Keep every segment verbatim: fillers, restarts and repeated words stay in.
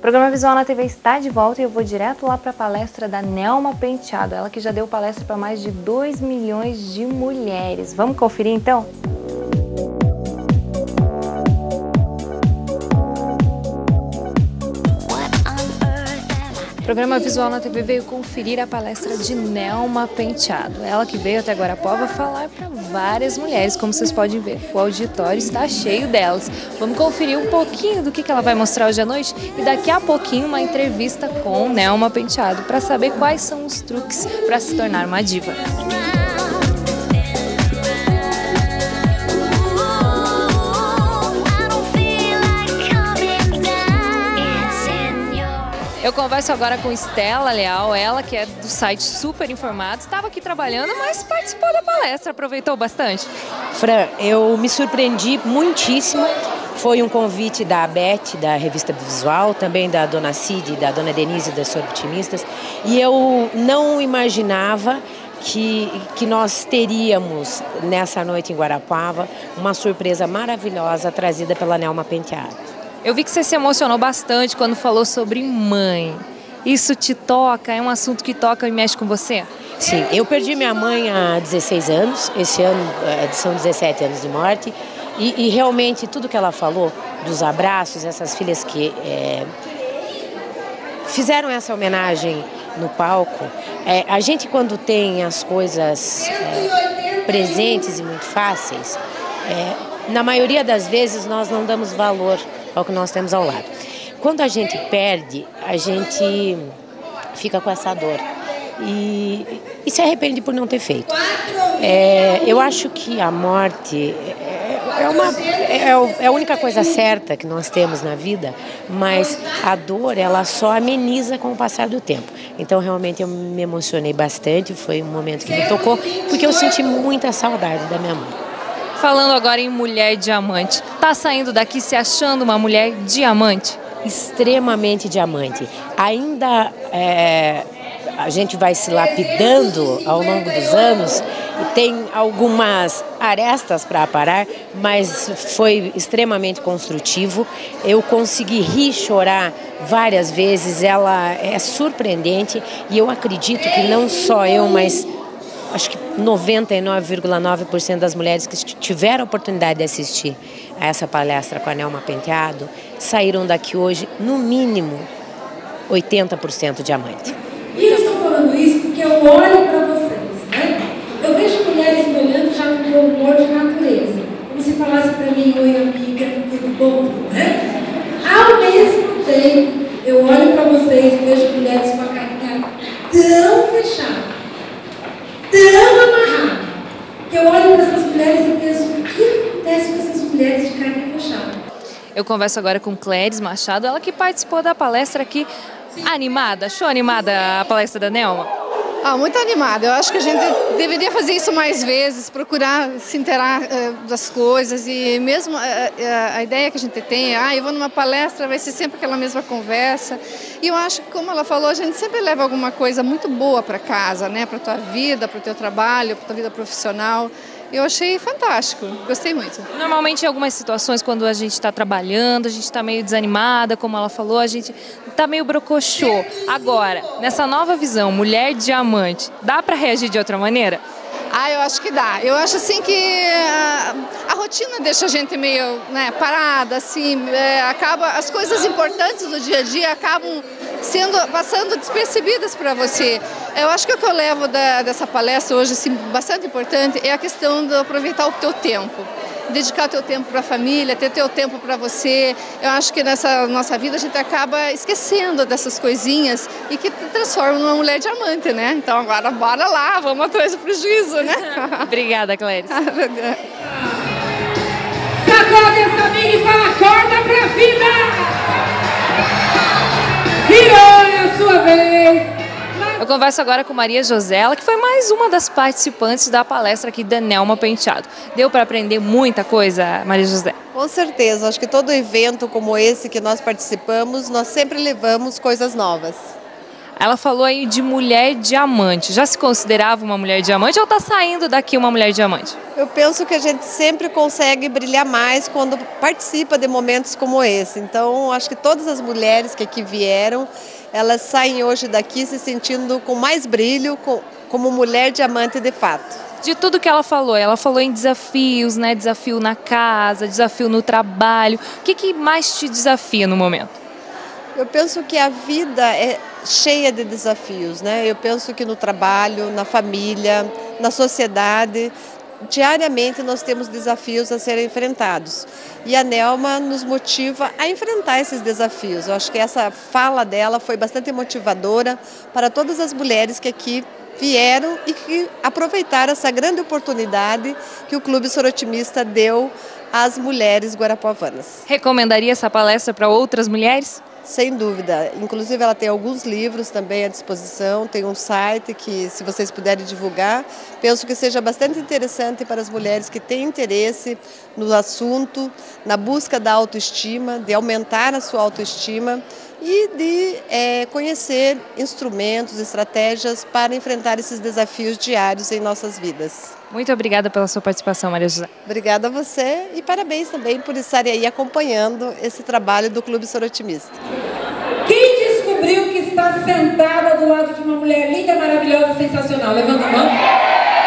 Programa Visual na T V está de volta e eu vou direto lá para a palestra da Nelma Penteado, ela que já deu palestra para mais de dois milhões de mulheres. Vamos conferir então? O Programa Visual na T V veio conferir a palestra de Nelma Penteado. Ela que veio até Guarapuava falar para várias mulheres, como vocês podem ver. O auditório está cheio delas. Vamos conferir um pouquinho do que ela vai mostrar hoje à noite e daqui a pouquinho uma entrevista com Nelma Penteado para saber quais são os truques para se tornar uma diva. Eu converso agora com Estela Leal, ela que é do site Super Informados, estava aqui trabalhando, mas participou da palestra, aproveitou bastante. Fran, eu me surpreendi muitíssimo, foi um convite da Beth, da revista Visual, também da Dona Cid, da Dona Denise, das Sobtimistas, e eu não imaginava que, que nós teríamos nessa noite em Guarapuava uma surpresa maravilhosa trazida pela Nelma Penteado. Eu vi que você se emocionou bastante quando falou sobre mãe. Isso te toca? É um assunto que toca e mexe com você? Sim, eu perdi minha mãe há dezesseis anos, esse ano são dezessete anos de morte, e, e realmente tudo que ela falou, dos abraços, essas filhas que é, fizeram essa homenagem no palco, é, a gente quando tem as coisas é, presentes e muito fáceis, é, na maioria das vezes nós não damos valor ao que nós temos ao lado. Quando a gente perde, a gente fica com essa dor e, e se arrepende por não ter feito. É, eu acho que a morte é, uma, é, é a única coisa certa que nós temos na vida, mas a dor ela só ameniza com o passar do tempo. Então realmente eu me emocionei bastante, foi um momento que me tocou, porque eu senti muita saudade da minha mãe. Falando agora em mulher diamante, tá saindo daqui se achando uma mulher diamante? Extremamente diamante. Ainda é, a gente vai se lapidando ao longo dos anos e tem algumas arestas para aparar, mas foi extremamente construtivo. Eu consegui rir e chorar várias vezes, ela é surpreendente e eu acredito que não só eu, mas acho que noventa e nove vírgula nove por cento das mulheres que tiveram a oportunidade de assistir a essa palestra com a Nelma Penteado saíram daqui hoje, no mínimo, oitenta por cento diamante. E eu estou falando isso porque eu olho para vocês, né? Eu vejo mulheres me olhando já com um humor de natureza. Como se falasse para mim, oi amiga, tudo bom, né? Ao mesmo tempo, eu olho para vocês e vejo mulheres com a carinha tão fechada, tão amarrado, que eu olho para essas mulheres e penso, o que acontece com essas mulheres de carne fechada? Eu converso agora com Cléris Machado, ela que participou da palestra aqui, animada, achou animada a palestra da Nelma? Ah, muito animada. Eu acho que a gente deveria fazer isso mais vezes, procurar se inteirar uh, das coisas e mesmo uh, uh, a ideia que a gente tem, ah, eu vou numa palestra, vai ser sempre aquela mesma conversa. E eu acho que, como ela falou, a gente sempre leva alguma coisa muito boa para casa, né, para a tua vida, para o teu trabalho, para a tua vida profissional. Eu achei fantástico, gostei muito. Normalmente em algumas situações, quando a gente está trabalhando, a gente está meio desanimada, como ela falou, a gente está meio brocochô. Agora, nessa nova visão, mulher diamante, dá para reagir de outra maneira? Ah, eu acho que dá. Eu acho assim que a, a rotina deixa a gente meio, né, parada, assim, é, acaba, as coisas importantes do dia a dia acabam sendo, passando despercebidas para você. Eu acho que o que eu levo da, dessa palestra hoje, assim, bastante importante, é a questão de aproveitar o teu tempo. Dedicar o teu tempo para a família, ter teu tempo para você. Eu acho que nessa nossa vida a gente acaba esquecendo dessas coisinhas e que te transforma numa mulher diamante, né? Então agora bora lá, vamos atrás do prejuízo, né? Obrigada, Cléris. Sacode essa amiga e fala, acorda pra vida! Virou, é a sua vez! Eu converso agora com Maria José, ela que foi mais uma das participantes da palestra aqui da Nelma Penteado. Deu para aprender muita coisa, Maria José? Com certeza, acho que todo evento como esse que nós participamos, nós sempre levamos coisas novas. Ela falou aí de mulher diamante. Já se considerava uma mulher diamante ou está saindo daqui uma mulher diamante? Eu penso que a gente sempre consegue brilhar mais quando participa de momentos como esse. Então, acho que todas as mulheres que aqui vieram, elas saem hoje daqui se sentindo com mais brilho, com, como mulher diamante de fato. De tudo que ela falou, ela falou em desafios, né? Desafio na casa, desafio no trabalho. O que, que mais te desafia no momento? Eu penso que a vida é cheia de desafios, né? Eu penso que no trabalho, na família, na sociedade, diariamente nós temos desafios a serem enfrentados. E a Nelma nos motiva a enfrentar esses desafios. Eu acho que essa fala dela foi bastante motivadora para todas as mulheres que aqui vieram e que aproveitaram essa grande oportunidade que o Clube Sorotimista deu às mulheres guarapuavanas. Recomendaria essa palestra para outras mulheres? Sem dúvida. Inclusive ela tem alguns livros também à disposição, tem um site que, se vocês puderem divulgar, penso que seja bastante interessante para as mulheres que têm interesse no assunto, na busca da autoestima, de aumentar a sua autoestima e de é, conhecer instrumentos, estratégias para enfrentar esses desafios diários em nossas vidas. Muito obrigada pela sua participação, Maria José. Obrigada a você e parabéns também por estarem aí acompanhando esse trabalho do Clube Sorotimista. Quem descobriu que está sentada do lado de uma mulher linda, maravilhosa, sensacional? Levanta a mão.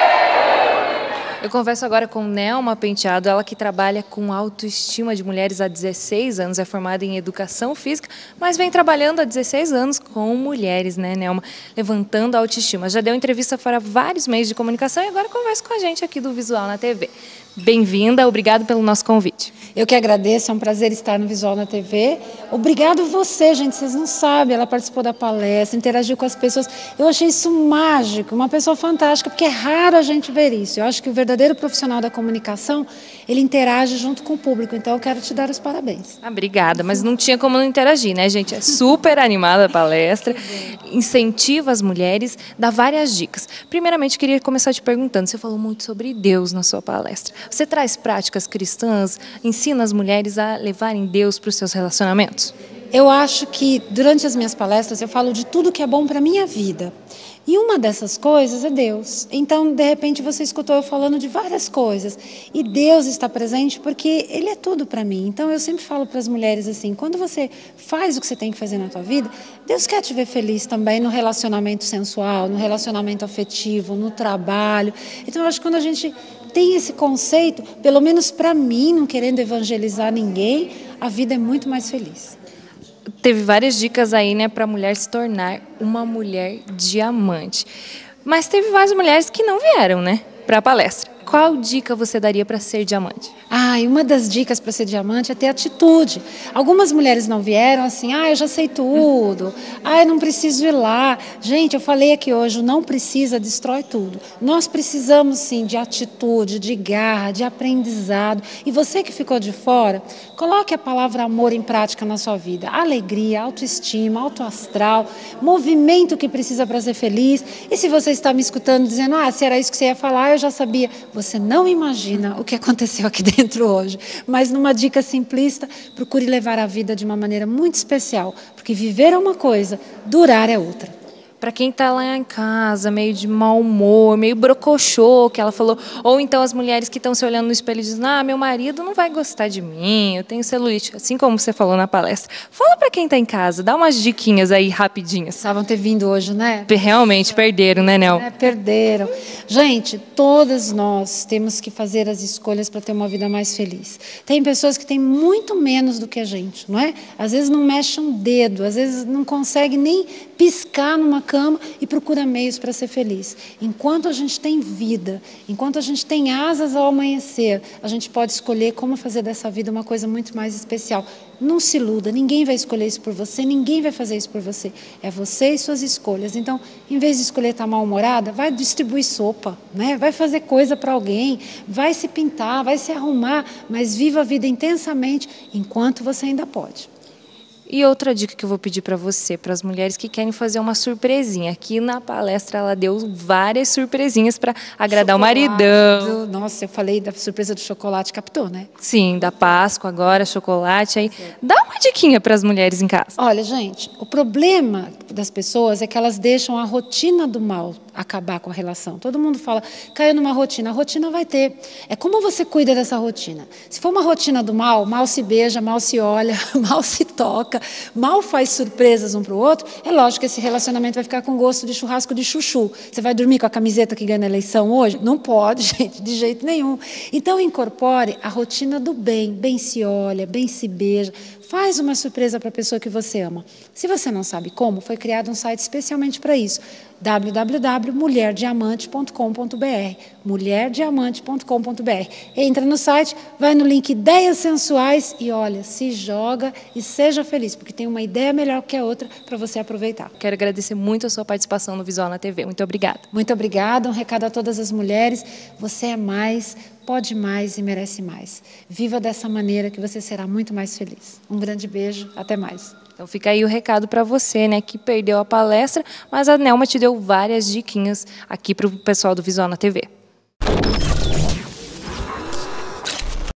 Eu converso agora com Nelma Penteado, ela que trabalha com autoestima de mulheres há dezesseis anos, é formada em educação física, mas vem trabalhando há dezesseis anos com mulheres, né, Nelma? Levantando a autoestima. Já deu entrevista para vários meios de comunicação e agora conversa com a gente aqui do Visual na T V. Bem-vinda, obrigado pelo nosso convite. Eu que agradeço, é um prazer estar no Visual na T V. Obrigado você, gente, vocês não sabem, ela participou da palestra, interagiu com as pessoas. Eu achei isso mágico, uma pessoa fantástica, porque é raro a gente ver isso. Eu acho que o verdadeiro profissional da comunicação, ele interage junto com o público, então eu quero te dar os parabéns. Ah, obrigada, mas não tinha como não interagir, né, gente? É super animada a palestra, incentiva as mulheres, dá várias dicas. Primeiramente, queria começar te perguntando, você falou muito sobre Deus na sua palestra. Você traz práticas cristãs, ensina as mulheres a levarem Deus para os seus relacionamentos? Eu acho que durante as minhas palestras eu falo de tudo que é bom para a minha vida. E uma dessas coisas é Deus. Então, de repente, você escutou eu falando de várias coisas. E Deus está presente porque Ele é tudo para mim. Então, eu sempre falo para as mulheres assim, quando você faz o que você tem que fazer na tua vida, Deus quer te ver feliz também no relacionamento sensual, no relacionamento afetivo, no trabalho. Então, eu acho que quando a gente tem esse conceito, pelo menos para mim, não querendo evangelizar ninguém, a vida é muito mais feliz. Teve várias dicas aí, né, para a mulher se tornar uma mulher diamante. Mas teve várias mulheres que não vieram, né, para a palestra. Qual dica você daria para ser diamante? Ah, e uma das dicas para ser diamante é ter atitude. Algumas mulheres não vieram assim, ah, eu já sei tudo, ah, eu não preciso ir lá. Gente, eu falei aqui hoje, o não precisa destrói tudo. Nós precisamos sim de atitude, de garra, de aprendizado. E você que ficou de fora, coloque a palavra amor em prática na sua vida. Alegria, autoestima, autoastral, movimento que precisa para ser feliz. E se você está me escutando dizendo, ah, se era isso que você ia falar, eu já sabia. Você não imagina o que aconteceu aqui dentro hoje, mas numa dica simplista, procure levar a vida de uma maneira muito especial, porque viver é uma coisa, durar é outra. Para quem está lá em casa, meio de mau humor, meio brocochô, que ela falou, ou então as mulheres que estão se olhando no espelho e dizem, ah, meu marido não vai gostar de mim, eu tenho celulite, assim como você falou na palestra. Fala para quem está em casa, dá umas diquinhas aí rapidinhas. Estavam ter vindo hoje, né? Realmente, perderam, né, Nel? É, perderam. Gente, todas nós temos que fazer as escolhas para ter uma vida mais feliz. Tem pessoas que têm muito menos do que a gente, não é? Às vezes não mexe um dedo, às vezes não consegue nem piscar numa cama e procura meios para ser feliz. Enquanto a gente tem vida, enquanto a gente tem asas ao amanhecer, a gente pode escolher como fazer dessa vida uma coisa muito mais especial. Não se iluda, ninguém vai escolher isso por você, ninguém vai fazer isso por você. É você e suas escolhas. Então, em vez de escolher estar mal-humorada, vai distribuir sopa, né? Vai fazer coisa para alguém, vai se pintar, vai se arrumar, mas viva a vida intensamente enquanto você ainda pode. E outra dica que eu vou pedir para você, para as mulheres que querem fazer uma surpresinha. Aqui na palestra ela deu várias surpresinhas para agradar chocolate, o maridão. Do, nossa, eu falei da surpresa do chocolate, captou, né? Sim, da Páscoa agora, chocolate. Aí, dá uma diquinha para as mulheres em casa. Olha, gente, o problema das pessoas é que elas deixam a rotina do mal acabar com a relação. Todo mundo fala, caiu numa rotina. A rotina vai ter. É como você cuida dessa rotina. Se for uma rotina do mal, mal se beija, mal se olha, mal se toca, mal faz surpresas um para o outro, é lógico que esse relacionamento vai ficar com gosto de churrasco de chuchu. Você vai dormir com a camiseta que ganha na eleição hoje? Não pode, gente, de jeito nenhum. Então, incorpore a rotina do bem. Bem se olha, bem se beija. Faz uma surpresa para a pessoa que você ama. Se você não sabe como, foi criado um site especialmente para isso. w w w ponto mulher diamante ponto com ponto b r mulher diamante ponto com ponto b r. Entra no site, vai no link Ideias Sensuais e olha, se joga e seja feliz, porque tem uma ideia melhor que a outra para você aproveitar. Quero agradecer muito a sua participação no Visual na T V. Muito obrigada. Muito obrigada. Um recado a todas as mulheres. Você é mais, pode mais e merece mais. Viva dessa maneira que você será muito mais feliz. Um grande beijo. Até mais. Então fica aí o recado para você, né, que perdeu a palestra, mas a Nelma te deu várias diquinhas aqui para o pessoal do Visual na T V.